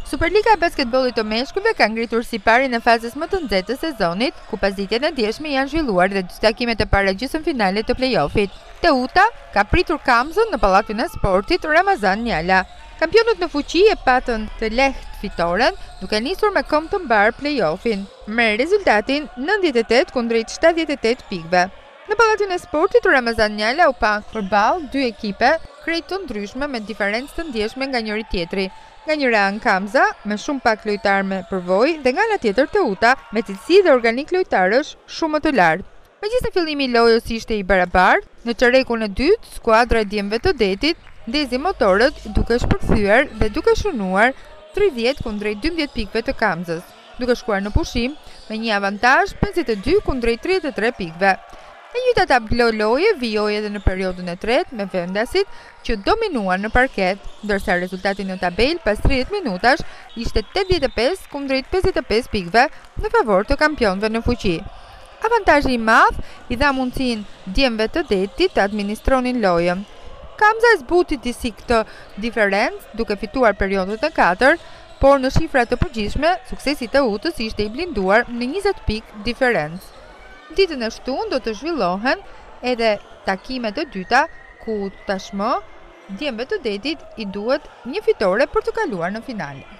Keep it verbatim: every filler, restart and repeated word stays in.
Superliga e basketbollit të meshkujve ka ngritur siparin në fazës më të nxehtë të sezonit, ku pasditet e djeshme janë zhvilluar dhe dy takimet e para gjysmëfinale të play-offit. Teuta ka pritur Kamzën në Pallatin e Sportit Ramazan Njala. Kampionët në fuqi e patën të lehtë fitoren, duke nisur me këmbë të mbar play-offin, me rezultatin nëntëdhjetë e tetë kundrejt shtatëdhjetë e tetë pikëve. Në Pallatin e Sportit Ramazan Njala u pa përballë dy ekipe krejt të ndryshme me diferencë të ndjeshme nga njëri tjetri. Nga njëra anë Kamza, me shumë pak lojtar me përvojë, dhe nga ana tjetër Teuta, me cilësi dhe organik lojtarësh shumë më të lartë. Megjithëse fillimi i lojës ishte i barabartë, në çerrekun e dytë, skuadra e djemve të detit ndezi motorët duke shpërthyer dhe duke shënuar tridhjetë kundrejt dymbëdhjetë pikëve të Kamzës, duke shkuar në pushim me një avantazh pesëdhjetë e dy kundrejt tridhjetë e tre pikëve. E njëjta tablo loje vijoi edhe në periudhën e tretë me vendasit që dominuan në parket, ndërsa rezultati në tabel pas tridhjetë minutash ishte tetëdhjetë e pesë kundrejt pesëdhjetë e pesë pikëve në favor të kampionëve në fuqi. Avantazhi i madh i dha mundësinë djemve të detit të administronin lojën. Kamza e zbuti disi këtë diferencë duke fituar periudhën e katërt, por në shifra të përgjithshme suksesi i Teutës ishte i blinduar në njëzet pikë diferencë. Ditën e shtunë do të zhvillohen edhe takimet e dyta, ku tashmë djemve të detit i duhet një fitore për të kaluar në finale.